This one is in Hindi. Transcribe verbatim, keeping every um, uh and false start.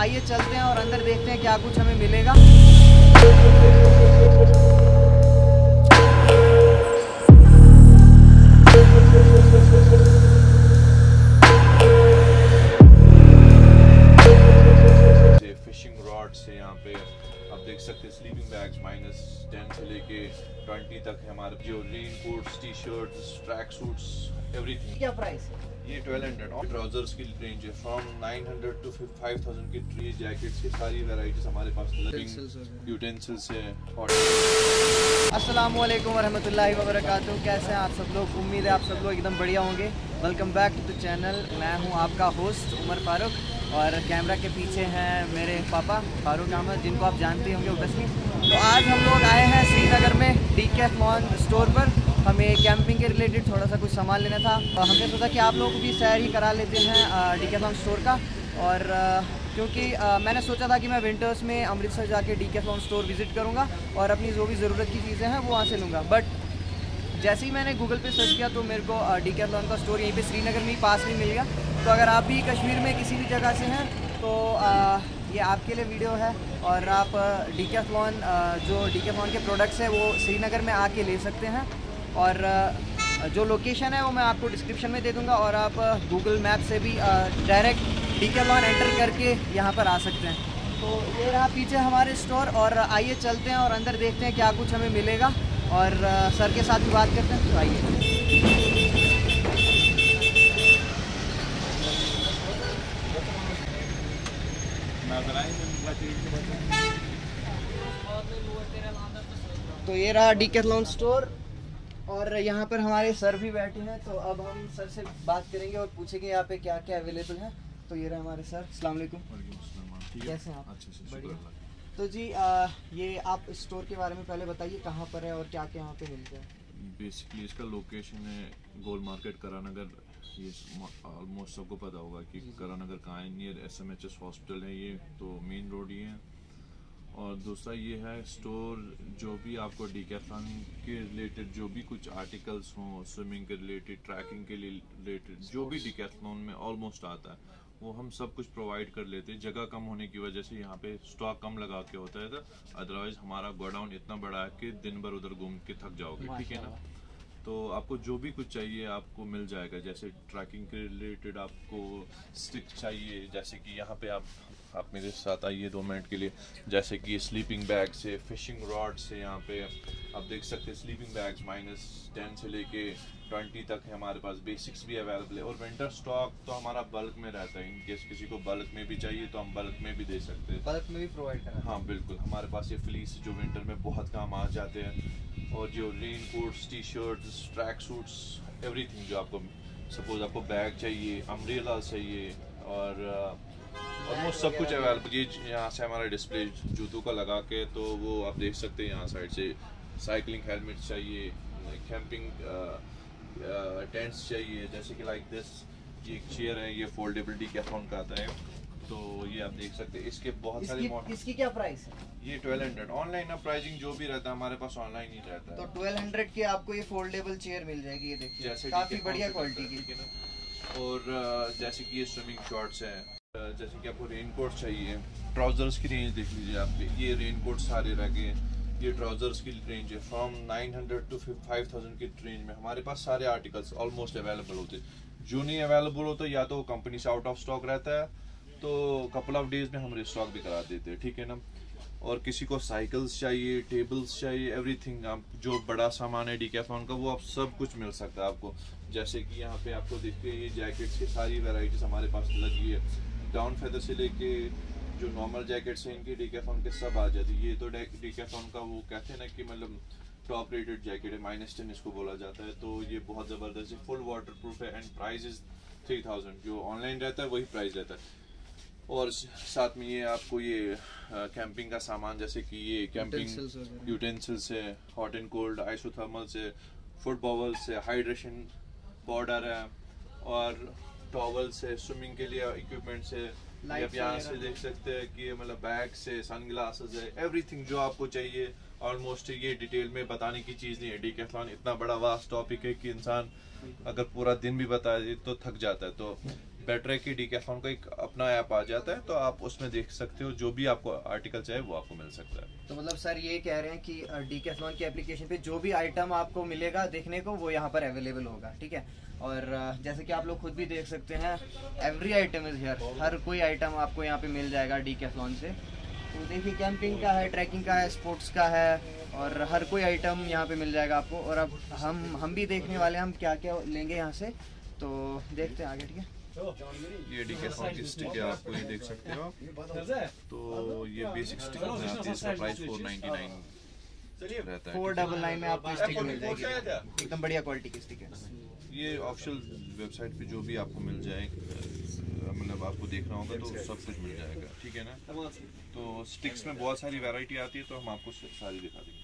आइए चलते हैं और अंदर देखते हैं क्या कुछ हमें मिलेगा। फिशिंग रॉड से यहाँ पे आप देख सकते हैं स्लीपिंग बैग्स माइनस टेन से लेके ट्वेंटी तक है हमारे, जो rain coats, T shirts, track suits, everything. क्या प्राइस है? ये ट्वेल्व हंड्रेड और ट्राउजर्स की रेंज है from nine hundred to five thousand की ट्री जैकेट्स की सारी वैरायटीज हमारे पास, यूटेंसिल्स है। अस्सलाम वालेकुम वरहमतुल्लाहि वबरकातुहू। कैसे हैं आप सब लोग? उम्मीद है आप सब लोग एकदम बढ़िया होंगे। Welcome back to the channel. मैं हूं आपका होस्ट उमर फारूक और कैमरा के पीछे हैं मेरे पापा फारूक अहमद, जिनको आप जानते होंगे ओबेसली। तो आज हम लोग आए हैं श्रीनगर में डीकैथलॉन स्टोर पर। हमें कैंपिंग के रिलेटेड थोड़ा सा कुछ सामान लेना था और हमने सोचा कि आप लोगों को भी सैर ही करा लेते हैं डीकैथलॉन स्टोर का। और क्योंकि मैंने सोचा था कि मैं विंटर्स में अमृतसर जाके डीकैथलॉन स्टोर विज़िट करूँगा और अपनी जो भी ज़रूरत की चीज़ें हैं वो वहाँ से लूँगा। बट जैसे ही मैंने गूगल पे सर्च किया तो मेरे को डीकैथलॉन का स्टोर यहीं पे श्रीनगर में ही पास में मिल गया। तो अगर आप भी कश्मीर में किसी भी जगह से हैं तो आ, ये आपके लिए वीडियो है और आप डीकैथलॉन जो डीकैथलॉन के प्रोडक्ट्स हैं वो श्रीनगर में आके ले सकते हैं। और जो लोकेशन है वो मैं आपको डिस्क्रिप्शन में दे दूंगा और आप गूगल मैप से भी डायरेक्ट डीकैथलॉन एंटर करके यहाँ पर आ सकते हैं। तो ये रहा पीछे हमारे स्टोर और आइए चलते हैं और अंदर देखते हैं क्या कुछ हमें मिलेगा और सर के साथ भी बात करते हैं। तो आइए। तो ये रहा डीकैथलॉन स्टोर और यहाँ पर हमारे सर भी बैठे हैं। तो अब हम सर से बात करेंगे और पूछेंगे यहाँ पे क्या क्या अवेलेबल है। तो ये रहा हमारे सर। अस्सलाम वालेकुम। कैसे हैं आप? अच्छे से, बढ़िया। तो जी आ, ये आप स्टोर के बारे में पहले बताइए, कहाँ पर है और क्या क्या यहाँ पे मिलता है। बेसिकली इसका लोकेशन है गोल मार्केट करानगर। ये ऑलमोस्ट सबको पता होगा कि करानगर कहाँ है, near S M H S hospital है ये, तो मेन रोड ही है। और दूसरा ये है स्टोर, जो भी आपको डीकैथलॉन के रिलेटेड जो भी कुछ आर्टिकल्स हों, स्विमिंग के रिलेटेड, ट्रैकिंग के रिलेटेड, जो भी डीकैथलॉन में ऑलमोस्ट आता है वो हम सब कुछ प्रोवाइड कर लेते हैं। जगह कम होने की वजह से यहाँ पे स्टॉक कम लगा के होता है, तो अदरवाइज हमारा गोडाउन इतना बड़ा है कि दिन भर उधर घूम के थक जाओगे, ठीक है ना। तो आपको जो भी कुछ चाहिए आपको मिल जाएगा। जैसे ट्रैकिंग के रिलेटेड आपको स्टिक चाहिए, जैसे कि यहाँ पे आप आप मेरे साथ आइए दो मिनट के लिए। जैसे कि स्लीपिंग बैग से, फिशिंग रॉड से, यहाँ पे आप देख सकते हैं स्लीपिंग बैग्स माइनस टेन से लेके ट्वेंटी तक है हमारे पास। बेसिक्स भी अवेलेबल है और विंटर स्टॉक तो हमारा बल्क में रहता है। इन केस किसी को बल्क में भी चाहिए तो हम बल्क में भी दे सकते हैं। बल्क में भी प्रोवाइड करा? हाँ बिल्कुल। हमारे पास ये फ्लीस जो विंटर में बहुत काम आ जाते हैं, और जो rain coats, T shirts, track suits, everything जो आपको सपोज आपको बैग चाहिए, अम्ब्रेला चाहिए और ऑलमोस्ट सब कुछ अवेलेबल। ये यहाँ से हमारा डिस्प्ले जूतों का लगा के, तो वो आप देख सकते हैं यहाँ साइड से। साइकिलिंग हेलमेट चाहिए, कैंपिंग टेंट्स चाहिए, जैसे कि लाइक दिस, ये एक चेयर है, ये फोल्डेबल डीकैथलॉन का आता है। तो ये आप देख सकते हैं, इसके बहुत सारे मॉडल। इसकी क्या प्राइस है? ये ट्वेल्व हंड्रेड ऑनलाइन ना, प्राइसिंग जो भी रहता है हमारे पास ऑनलाइन ही रहता है। तो ट्वेल्व हंड्रेड की आपको ये फोल्डेबल चेयर मिल जाएगी। ये देखिए, जैसे काफी बढ़िया क्वालिटी की। और जैसे कि ये स्विमिंग शॉर्ट्स हैं, जैसे कि आपको रेन कोट चाहिए, ट्राउजर्स की रेंज देख लीजिए आपके। ये रेन कोट सारे रह गए। ये ट्राउजर्स की रेंज है from nine hundred to five thousand की रेंज में हमारे पास सारे आर्टिकल्स ऑलमोस्ट अवेलेबल होते हैं। जो नहीं अवेलेबल होता या तो कंपनी से आउट ऑफ स्टॉक रहता है, तो कपल ऑफ डेज में हम रिस्टॉक भी करा देते हैं, ठीक है ना। और किसी को साइकिल्स चाहिए, टेबल्स चाहिए, एवरीथिंग, आप जो बड़ा सामान है डीकैथलॉन का वो आप सब कुछ मिल सकता है आपको। जैसे कि यहाँ पे आपको देखिए ये जैकेट्स की सारी वेराइटीज हमारे पास लगी है। डाउन फेदर से लेके जो नॉर्मल जैकेट्स हैं इनकी डीकैथलॉन के सब आ जाती है। ये तो डीकैथलॉन का वो कहते हैं ना कि मतलब टॉप रेटेड जैकेट है, माइनस टेन इसको बोला जाता है। तो ये बहुत ज़बरदस्त है, फुल वाटर प्रूफ है and price is three thousand. जो ऑनलाइन रहता है वही प्राइस रहता है। और साथ में ये आपको ये कैंपिंग का सामान, जैसे कि ये कैंपिंग यूटेंसिल्स है, हॉट एंड कोल्ड, आइसोथर्मल से, फुट बॉवल से, हाइड्रेशन पाउडर है और टॉवल से, स्विमिंग के लिए इक्विपमेंट से। आप यहाँ से देख सकते हैं कि मतलब बैग से, सनग्लासेस है, एवरीथिंग जो आपको चाहिए ऑलमोस्ट। ये डिटेल में बताने की चीज़ नहीं है। डीकैथलॉन इतना बड़ा वास्ट टॉपिक है कि इंसान अगर पूरा दिन भी बताए तो थक जाता है। तो बेटर की डीकैथलॉन का एक अपना ऐप आ जाता है, तो आप उसमें देख सकते हो, जो भी आपको आर्टिकल चाहिए वो आपको मिल सकता है। तो मतलब सर ये कह रहे हैं कि डीकैथलॉन की एप्लीकेशन पे जो भी आइटम आपको मिलेगा देखने को वो यहाँ पर अवेलेबल होगा, ठीक है। और जैसे कि आप लोग खुद भी देख सकते हैं, एवरी आइटम इज हियर, हर कोई आइटम आपको यहाँ पे मिल जाएगा डीकैथलॉन से। तो देखिए कैंपिंग का है, ट्रैकिंग का है, स्पोर्ट्स का है, और हर कोई आइटम यहाँ पे मिल जाएगा आपको। और अब हम हम भी देखने वाले हैं हम क्या क्या लेंगे यहाँ से, तो देखते हैं आगे, ठीक है। ये डीकैथलॉन की स्टिक है, आपको ये देख सकते हो आप। तो ये बेसिक स्टिक है, इसका प्राइस फोर नाइन्टी नाइन रहता है। फोर डबल नाइन में आपको स्टिक मिल जाएगी, एकदम बढ़िया क्वालिटी की स्टिक है। ये ऑफिशियल वेबसाइट पे जो भी आपको मिल जाए, मतलब आपको देखना होगा तो सब कुछ मिल जाएगा, ठीक है ना। तो स्टिक्स में बहुत सारी वैरायटी आती है, तो हम आपको सारी दिखा देंगे।